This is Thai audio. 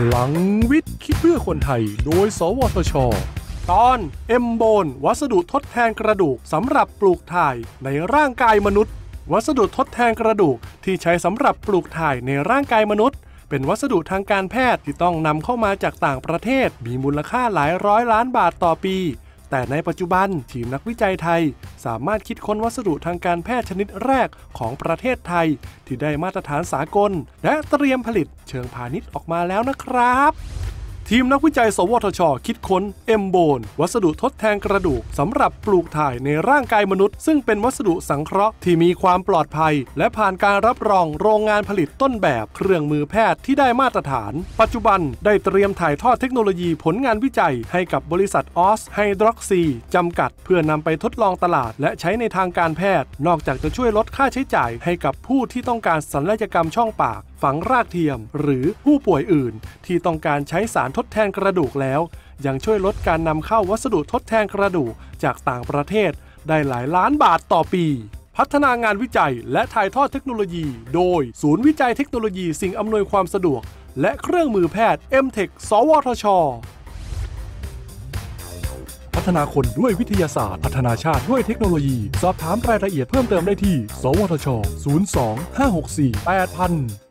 ลังวิทย์คิดเพื่อคนไทยโดยสวทช.ตอนเอมโบนวัสดุทดแทนกระดูกสำหรับปลูกถ่ายในร่างกายมนุษย์วัสดุทดแทนกระดูกที่ใช้สำหรับปลูกถ่ายในร่างกายมนุษย์เป็นวัสดุทางการแพทย์ที่ต้องนำเข้ามาจากต่างประเทศมีมูลค่าหลายร้อยล้านบาทต่อปีแต่ในปัจจุบันทีมนักวิจัยไทยสามารถคิดค้นวัสดุทางการแพทย์ชนิดแรกของประเทศไทยที่ได้มาตรฐานสากลและเตรียมผลิตเชิงพาณิชย์ออกมาแล้วนะครับทีมนักวิจัยสวทช.คิดค้นเอมโบนวัสดุทดแทนกระดูกสำหรับปลูกถ่ายในร่างกายมนุษย์ซึ่งเป็นวัสดุสังเคราะห์ที่มีความปลอดภัยและผ่านการรับรองโรงงานผลิตต้นแบบเครื่องมือแพทย์ที่ได้มาตรฐานปัจจุบันได้เตรียมถ่ายทอดเทคโนโลยีผลงานวิจัยให้กับบริษัทออสไฮดรอกซีจำกัดเพื่อนำไปทดลองตลาดและใช้ในทางการแพทย์นอกจากจะช่วยลดค่าใช้จ่ายให้กับผู้ที่ต้องการศัลยกรรมช่องปากฝังรากเทียมหรือผู้ป่วยอื่นที่ต้องการใช้สารทดแทนกระดูกแล้วยังช่วยลดการนำเข้าวัสดุทดแทนกระดูกจากต่างประเทศได้หลายล้านบาทต่อปีพัฒนางานวิจัยและถ่ายทอดเทคโนโลยีโดยศูนย์วิจัยเทคโนโลยีสิ่งอำนวยความสะดวกและเครื่องมือแพทย์ M-Tech สวทช.พัฒนาคนด้วยวิทยาศาสตร์พัฒนาชาติด้วยเทคโนโลยีสอบถามรายละเอียดเพิ่มเติมได้ที่สวทช. 02 564 8000